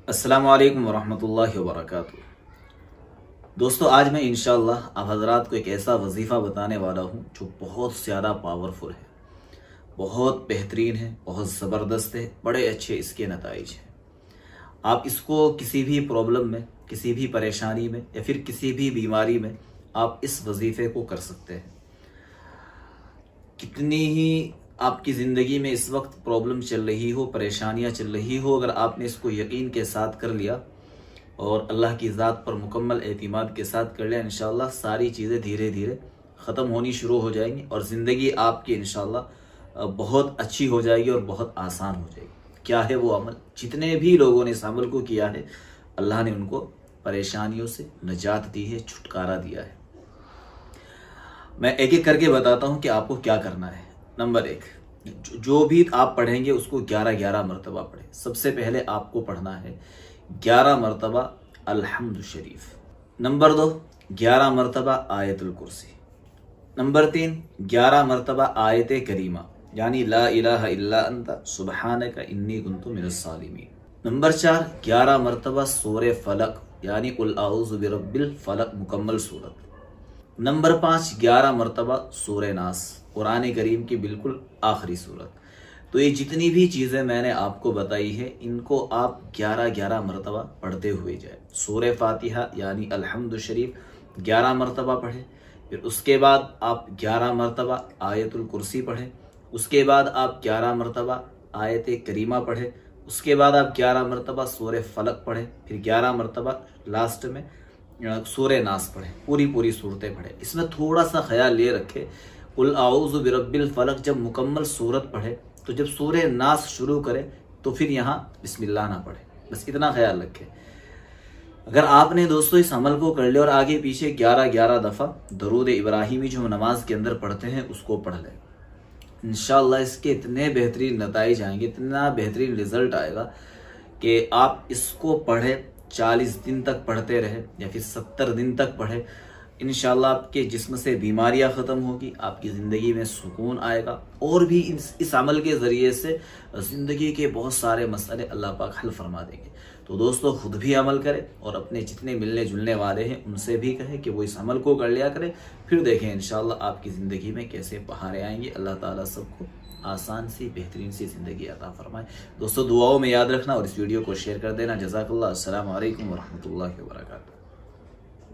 अस्सलामु अलैकुम वरहमतुल्लाहि वबरकातुहू। दोस्तों, आज मैं इंशाअल्लाह आप हज़रात को एक ऐसा वजीफ़ा बताने वाला हूँ जो बहुत ज़्यादा पावरफुल है, बहुत बेहतरीन है, बहुत ज़बरदस्त है, बड़े अच्छे इसके नताइज हैं। आप इसको किसी भी प्रॉब्लम में, किसी भी परेशानी में या फिर किसी भी बीमारी में आप इस वजीफ़े को कर सकते हैं। कितनी ही आपकी ज़िंदगी में इस वक्त प्रॉब्लम चल रही हो, परेशानियां चल रही हो, अगर आपने इसको यकीन के साथ कर लिया और अल्लाह की ज़ात पर मुकम्मल एतिमाद के साथ कर लिया, इंशाअल्लाह सारी चीज़ें धीरे धीरे ख़त्म होनी शुरू हो जाएंगी और ज़िंदगी आपकी इंशाअल्लाह बहुत अच्छी हो जाएगी और बहुत आसान हो जाएगी। क्या है वो अमल? जितने भी लोगों ने इस अमल को किया है, अल्लाह ने उनको परेशानियों से निजात दी है, छुटकारा दिया है। मैं एक एक करके बताता हूँ कि आपको क्या करना है। नंबर 1, जो भी आप पढ़ेंगे उसको 11 मरतबा पढ़ें। सबसे पहले आपको पढ़ना है 11 मरतबा अल्हम्दु शरीफ। नंबर 2, 11 मरतबा आयतुल कुर्सी। नंबर 3, 11 मरतबा आयत करीमा यानी ला इलाहा इल्ला अंता सुब्हानका इन्नी कुन्तु मिनस सालिमीन। नंबर 4, 11 मरतबा सूरे फलक यानी कुल आऊज़ु बिरब्बिल फलक मुकम्मल सूरत। नंबर 5, 11 मरतबा सूरे नास, कुरान करीम की बिल्कुल आखिरी सूरत। तो ये जितनी भी चीज़ें मैंने आपको बताई है, इनको आप 11 मरतबा पढ़ते हुए जाए। सूरे फातिहा यानी अल्हम्दु शरीफ 11 मरतबा पढ़ें, फिर उसके बाद आप 11 मरतबा आयतुल कुर्सी पढ़ें, उसके बाद आप 11 मरतबा आयत करीमा पढ़ें, उसके बाद आप 11 मरतबा सूरे फलक पढ़ें, फिर 11 मरतबा लास्ट में सूरे नास पढ़ें। पूरी सूरतें पढ़ें। इसमें थोड़ा सा ख्याल ये रखें, कुल आऊज़ु बिरब्बिल फलक जब मुकम्मल सूरत पढ़े तो जब सूरे नास शुरू करे तो फिर यहाँ बिस्मिल्लाह ना पढ़े। बस इतना ख्याल रखें। अगर आपने दोस्तों इस अमल को कर लिया और आगे पीछे 11 दफ़ा दरूद इब्राहिमी जो हम नमाज के अंदर पढ़ते हैं उसको पढ़ लें, इंशाअल्लाह इसके इतने बेहतरीन नताइज आएंगे, इतना बेहतरीन रिजल्ट आएगा कि आप इसको पढ़े 40 दिन तक पढ़ते रहे या फिर 70 दिन तक पढ़े, इंशाअल्लाह आपके जिस्म से बीमारियां ख़त्म होगी, आपकी ज़िंदगी में सुकून आएगा और भी इस अमल के ज़रिए से ज़िंदगी के बहुत सारे मसले अल्लाह पाक हल फरमा देंगे। तो दोस्तों, खुद भी अमल करें और अपने जितने मिलने जुलने वाले हैं उनसे भी कहें कि वो इस अमल को कर लिया करें। फिर देखें इंशाअल्लाह आपकी ज़िंदगी में कैसे बहारें आएंगी। अल्लाह ताला सबको आसान सी बेहतरीन सी ज़िंदगी अता फरमाए। दोस्तों, दुआओं में याद रखना और इस वीडियो को शेयर कर देना। जज़ाकल्लाह। अस्सलामु अलैकुम वरहमतुल्लाहि वबरकातुहू।